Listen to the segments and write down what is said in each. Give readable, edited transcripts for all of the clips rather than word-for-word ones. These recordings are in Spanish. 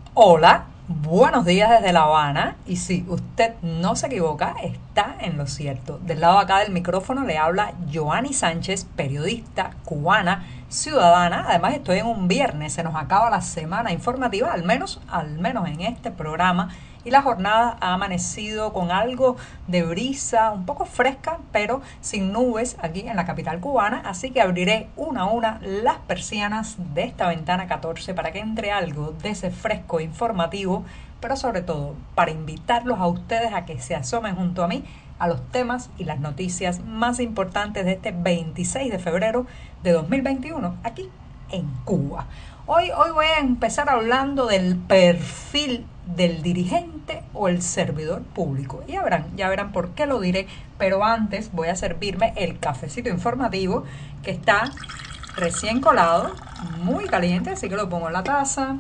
Hola, buenos días desde La Habana. Y si usted no se equivoca, está en lo cierto. Del lado acá del micrófono le habla Joanny Sánchez, periodista cubana, ciudadana. Además estoy en un viernes, se nos acaba la semana informativa, al menos en este programa. Y la jornada ha amanecido con algo de brisa, un poco fresca, pero sin nubes aquí en la capital cubana. Así que abriré una a una las persianas de esta ventana 14 para que entre algo de ese fresco informativo, pero sobre todo para invitarlos a ustedes a que se asomen junto a mí a los temas y las noticias más importantes de este 26 de febrero de 2021 aquí en Cuba. Hoy voy a empezar hablando del perfil del dirigente o el servidor público. Y ya verán por qué lo diré, pero antes voy a servirme el cafecito informativo que está recién colado, muy caliente, así que lo pongo en la taza,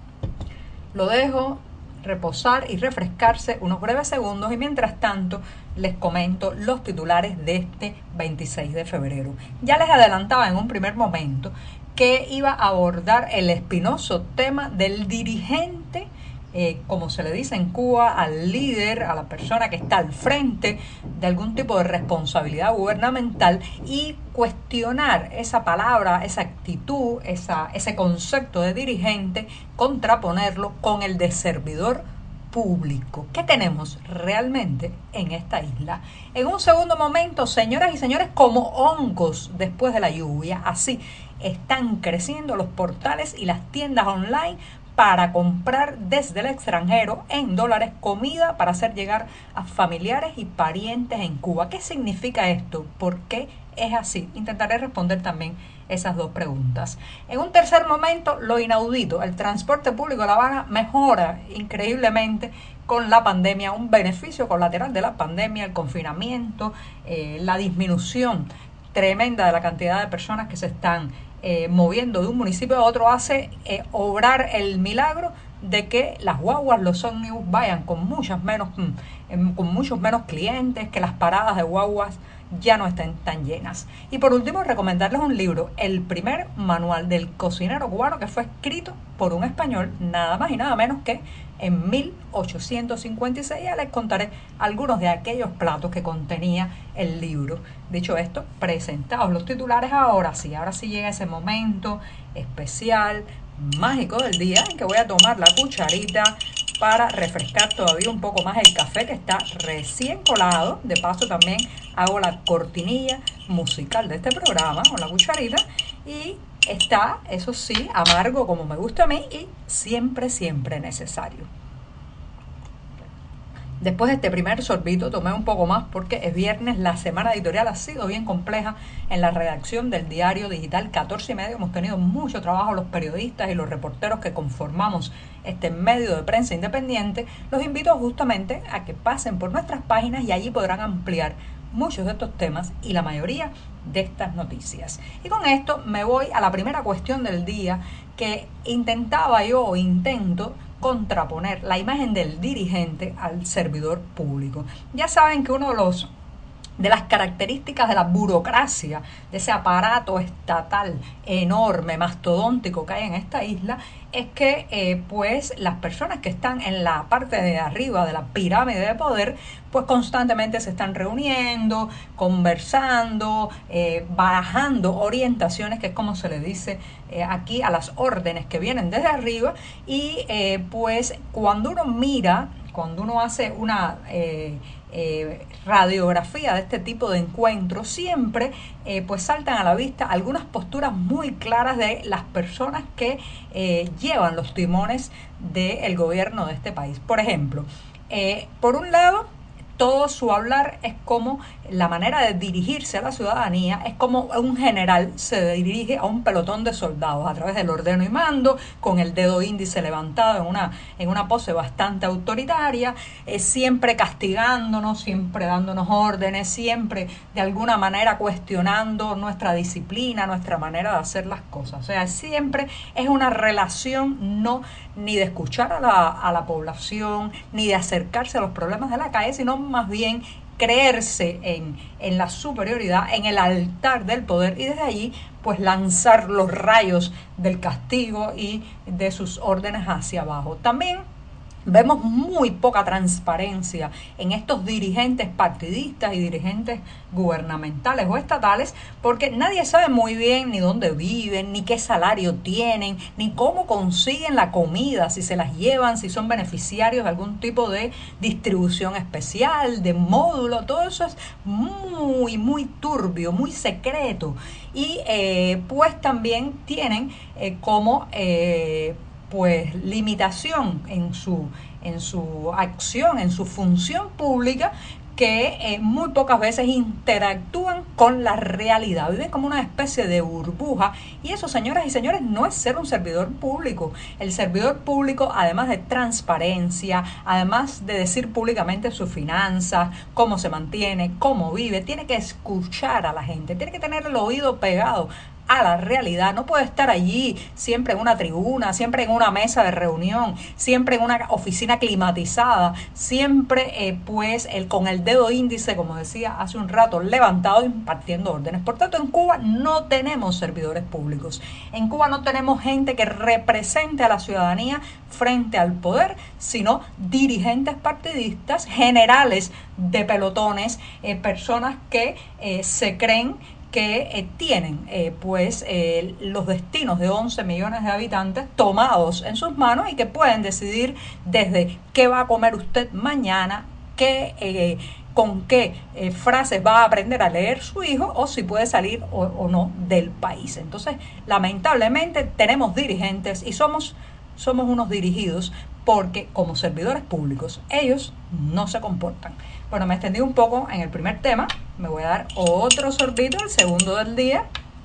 lo dejo reposar y refrescarse unos breves segundos y mientras tanto les comento los titulares de este 26 de febrero. Ya les adelantaba en un primer momento que iba a abordar el espinoso tema del dirigente, como se le dice en Cuba, al líder, a la persona que está al frente de algún tipo de responsabilidad gubernamental y cuestionar esa palabra, esa actitud, ese concepto de dirigente, contraponerlo con el de servidor público. ¿Qué tenemos realmente en esta isla? En un segundo momento, señoras y señores, como hongos después de la lluvia, así están creciendo los portales y las tiendas online para comprar desde el extranjero en dólares comida para hacer llegar a familiares y parientes en Cuba. ¿Qué significa esto? ¿Por qué es así? Intentaré responder también esas dos preguntas. En un tercer momento, lo inaudito, el transporte público de La Habana mejora increíblemente con la pandemia, un beneficio colateral de la pandemia, el confinamiento, la disminución tremenda de la cantidad de personas que se están moviendo de un municipio a otro hace obrar el milagro de que las guaguas, los ómnibus vayan con con muchos menos clientes, que las paradas de guaguas ya no estén tan llenas. Y por último, recomendarles un libro, el primer manual del cocinero cubano, que fue escrito por un español, nada más y nada menos que en 1856. Ya les contaré algunos de aquellos platos que contenía el libro. Dicho esto, presentados los titulares, ahora sí llega ese momento especial, mágico del día en que voy a tomar la cucharita para refrescar todavía un poco más el café que está recién colado. De paso también hago la cortinilla musical de este programa con la cucharita y está, eso sí, amargo como me gusta a mí y siempre necesario. Después de este primer sorbito tomé un poco más porque es viernes, la semana editorial ha sido bien compleja en la redacción del diario digital 14 y medio. Hemos tenido mucho trabajo los periodistas y los reporteros que conformamos este medio de prensa independiente. Los invito justamente a que pasen por nuestras páginas y allí podrán ampliar muchos de estos temas y la mayoría de estas noticias. Y con esto me voy a la primera cuestión del día que intento contraponer la imagen del dirigente al servidor público. Ya saben que de las características de la burocracia, de ese aparato estatal enorme, mastodóntico que hay en esta isla, es que pues las personas que están en la parte de arriba de la pirámide de poder, pues constantemente se están reuniendo, conversando, bajando orientaciones, que es como se le dice aquí a las órdenes que vienen desde arriba, y pues cuando uno hace una radiografía de este tipo de encuentros, siempre pues saltan a la vista algunas posturas muy claras de las personas que llevan los timones del gobierno de este país. Por ejemplo, por un lado, todo su hablar es como la manera de dirigirse a la ciudadanía, es como un general se dirige a un pelotón de soldados a través del ordeno y mando, con el dedo índice levantado en una pose bastante autoritaria, siempre castigándonos, siempre dándonos órdenes, siempre de alguna manera cuestionando nuestra disciplina, nuestra manera de hacer las cosas. O sea, siempre es una relación no ni de escuchar a la población, ni de acercarse a los problemas de la calle, sino más bien creerse en la superioridad, en el altar del poder, y desde allí pues lanzar los rayos del castigo y de sus órdenes hacia abajo. También vemos muy poca transparencia en estos dirigentes partidistas y dirigentes gubernamentales o estatales, porque nadie sabe muy bien ni dónde viven, ni qué salario tienen, ni cómo consiguen la comida, si se las llevan, si son beneficiarios de algún tipo de distribución especial, de módulo. Todo eso es muy turbio, muy secreto. Y pues también tienen como pues limitación en su acción, en su función pública, que muy pocas veces interactúan con la realidad, viven como una especie de burbuja, y eso, señoras y señores, no es ser un servidor público. El servidor público, además de transparencia, además de decir públicamente sus finanzas, cómo se mantiene, cómo vive, tiene que escuchar a la gente, tiene que tener el oído pegado a la realidad. No puede estar allí siempre en una tribuna, siempre en una mesa de reunión, siempre en una oficina climatizada, siempre con el dedo índice, como decía hace un rato, levantado, impartiendo órdenes. Por tanto, en Cuba no tenemos servidores públicos. En Cuba no tenemos gente que represente a la ciudadanía frente al poder, sino dirigentes partidistas, generales de pelotones, personas que se creen que tienen los destinos de 11 millones de habitantes tomados en sus manos, y que pueden decidir desde qué va a comer usted mañana, con qué frases va a aprender a leer su hijo, o si puede salir o no del país. Entonces, lamentablemente tenemos dirigentes y somos unos dirigidos, porque como servidores públicos ellos no se comportan. Bueno, me extendí un poco en el primer tema, me voy a dar otro sorbito, el segundo del día,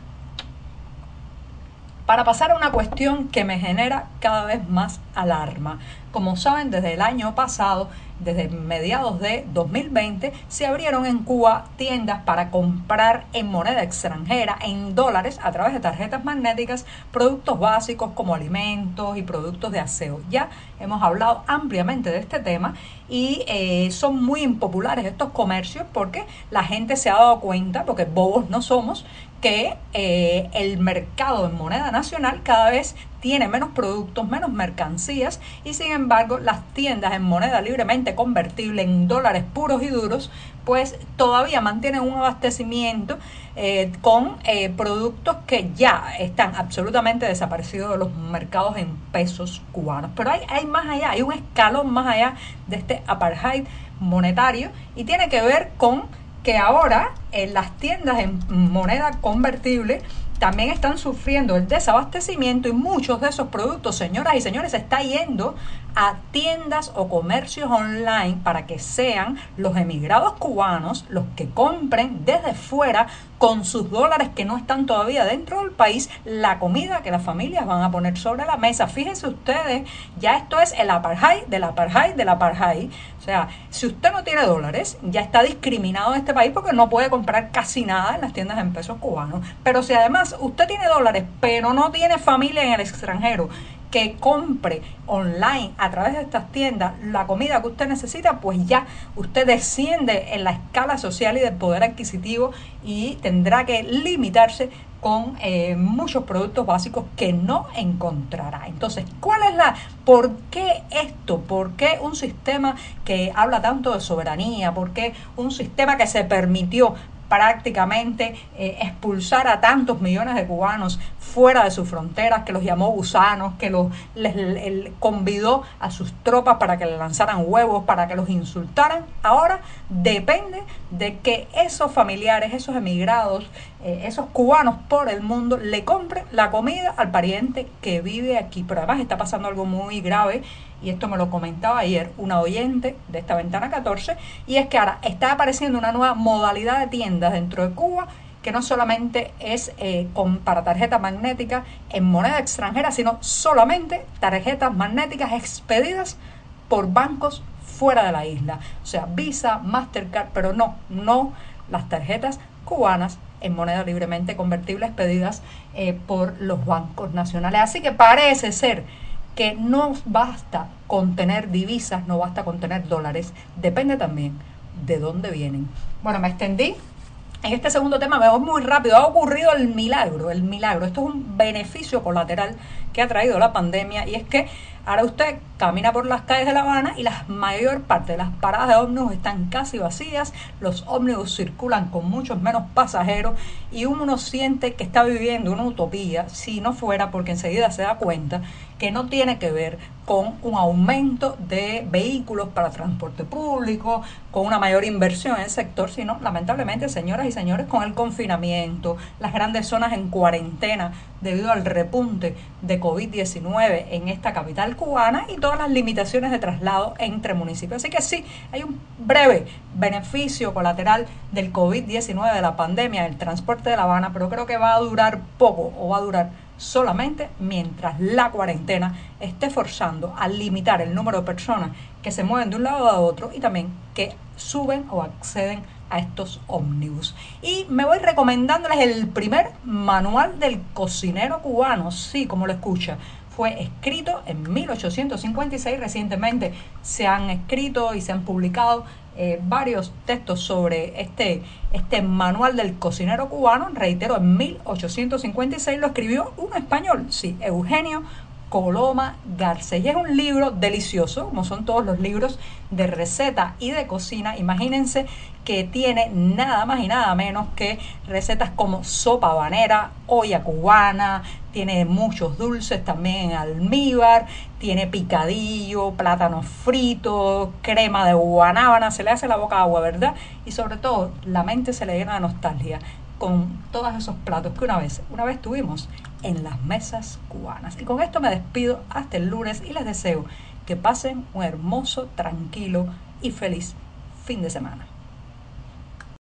para pasar a una cuestión que me genera cada vez más alarma. Como saben, desde el año pasado, desde mediados de 2020, se abrieron en Cuba tiendas para comprar en moneda extranjera, en dólares, a través de tarjetas magnéticas, productos básicos como alimentos y productos de aseo. Ya hemos hablado ampliamente de este tema, y son muy impopulares estos comercios, porque la gente se ha dado cuenta, porque bobos no somos, que el mercado en moneda nacional cada vez tiene menos productos, menos mercancías, y sin embargo las tiendas en moneda libremente convertible, en dólares puros y duros, pues todavía mantienen un abastecimiento con productos que ya están absolutamente desaparecidos de los mercados en pesos cubanos. Pero hay más allá, hay un escalón más allá de este apartheid monetario, y tiene que ver con que ahora las tiendas en moneda convertible también están sufriendo el desabastecimiento, y muchos de esos productos, señoras y señores, se está yendo a tiendas o comercios online, para que sean los emigrados cubanos los que compren desde fuera, con sus dólares que no están todavía dentro del país, la comida que las familias van a poner sobre la mesa. Fíjense ustedes, ya esto es el apartheid del apartheid del apartheid. O sea, si usted no tiene dólares, ya está discriminado en este país, porque no puede comprar casi nada en las tiendas en pesos cubanos. Pero si además usted tiene dólares, pero no tiene familia en el extranjero que compre online a través de estas tiendas la comida que usted necesita, pues ya usted desciende en la escala social y del poder adquisitivo, y tendrá que limitarse con muchos productos básicos que no encontrará. Entonces, ¿por qué esto? ¿Por qué un sistema que habla tanto de soberanía? ¿Por qué un sistema que se permitió prácticamente expulsar a tantos millones de cubanos fuera de sus fronteras, que los llamó gusanos, que les convidó a sus tropas para que le lanzaran huevos, para que los insultaran? Ahora depende de que esos familiares, esos emigrados, esos cubanos por el mundo, le compren la comida al pariente que vive aquí. Pero además está pasando algo muy grave, y esto me lo comentaba ayer una oyente de esta Ventana 14, y es que ahora está apareciendo una nueva modalidad de tiendas dentro de Cuba, que no solamente es para tarjetas magnéticas en moneda extranjera, sino solamente tarjetas magnéticas expedidas por bancos fuera de la isla. O sea, Visa, Mastercard, pero no las tarjetas cubanas en moneda libremente convertible expedidas por los bancos nacionales. Así que parece ser que no basta con tener divisas, no basta con tener dólares, depende también de dónde vienen. Bueno, me extendí. En este segundo tema me voy muy rápido. Ha ocurrido el milagro, el milagro. Esto es un beneficio colateral que ha traído la pandemia, y es que ahora usted camina por las calles de La Habana y la mayor parte de las paradas de ómnibus están casi vacías. Los ómnibus circulan con muchos menos pasajeros y uno siente que está viviendo una utopía, si no fuera porque enseguida se da cuenta que no tiene que ver con un aumento de vehículos para transporte público, con una mayor inversión en el sector, sino lamentablemente, señoras y señores, con el confinamiento, las grandes zonas en cuarentena debido al repunte de COVID-19 en esta capital cubana y todas las limitaciones de traslado entre municipios. Así que sí, hay un breve beneficio colateral del COVID-19, de la pandemia, del transporte de La Habana, pero creo que va a durar poco, o va a durar solamente mientras la cuarentena esté forzando a limitar el número de personas que se mueven de un lado a otro y también que suben o acceden a estos ómnibus. Y me voy recomendándoles el primer manual del cocinero cubano, sí, como lo escucha. Fue escrito en 1856, recientemente se han escrito y se han publicado varios textos sobre este manual del cocinero cubano. Reitero, en 1856 lo escribió un español, sí, Eugenio Coloma Garcés. Y es un libro delicioso, como son todos los libros de receta y de cocina. Imagínense que tiene nada más y nada menos que recetas como sopa habanera, olla cubana, tiene muchos dulces también en almíbar, tiene picadillo, plátano frito, crema de guanábana. Se le hace la boca agua, ¿verdad? Y sobre todo la mente se le llena de nostalgia con todos esos platos que una vez tuvimos en las mesas cubanas. Y con esto me despido hasta el lunes y les deseo que pasen un hermoso, tranquilo y feliz fin de semana.